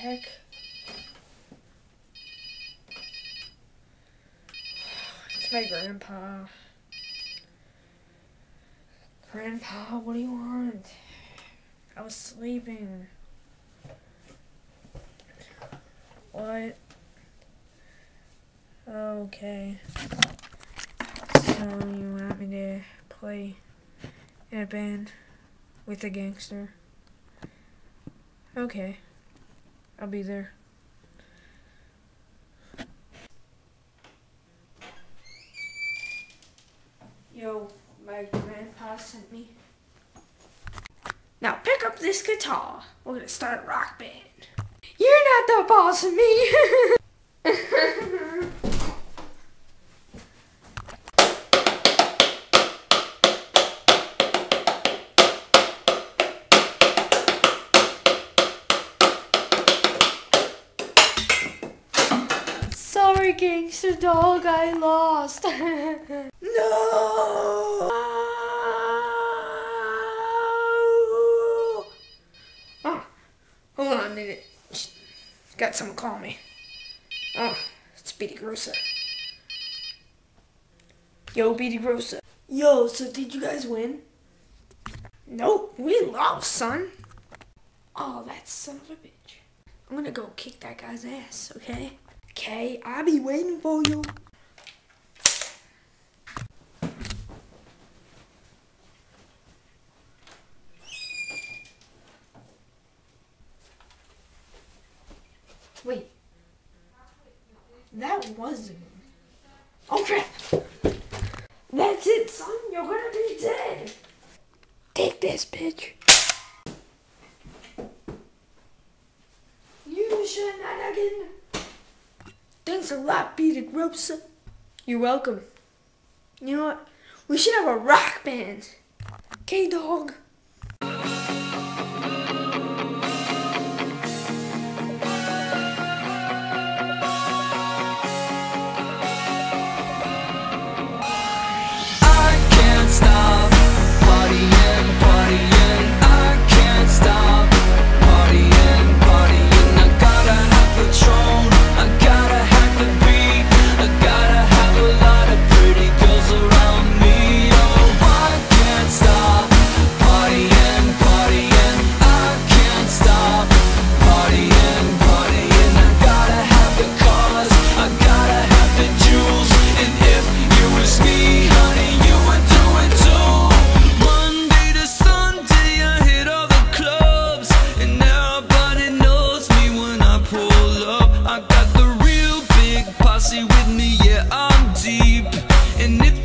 heck? It's my grandpa. Grandpa, what do you want? I was sleeping. What? Okay. So you want me to play in a band with a gangster? Okay. I'll be there. Yo, my grandpa sent me. Now pick up this guitar. We're gonna start a rock band. You're not the boss of me. Sorry, gangster dog, I lost. No! Oh, hold on a minute. Got someone call me. Oh, it's bdagrosaaa. Yo, bdagrosaaa. Yo, so did you guys win? Nope, we lost, son. Oh, that son of a bitch. I'm gonna go kick that guy's ass, okay? Okay, I'll be waiting for you. Wait. That wasn't. Oh crap! That's it, son. You're gonna be dead. Take this, bitch. You shenanigan. Thanks a lot, bdagrosaaa. You're welcome. You know what? We should have a rock band. Okay, dog? With me, yeah, I'm deep, and if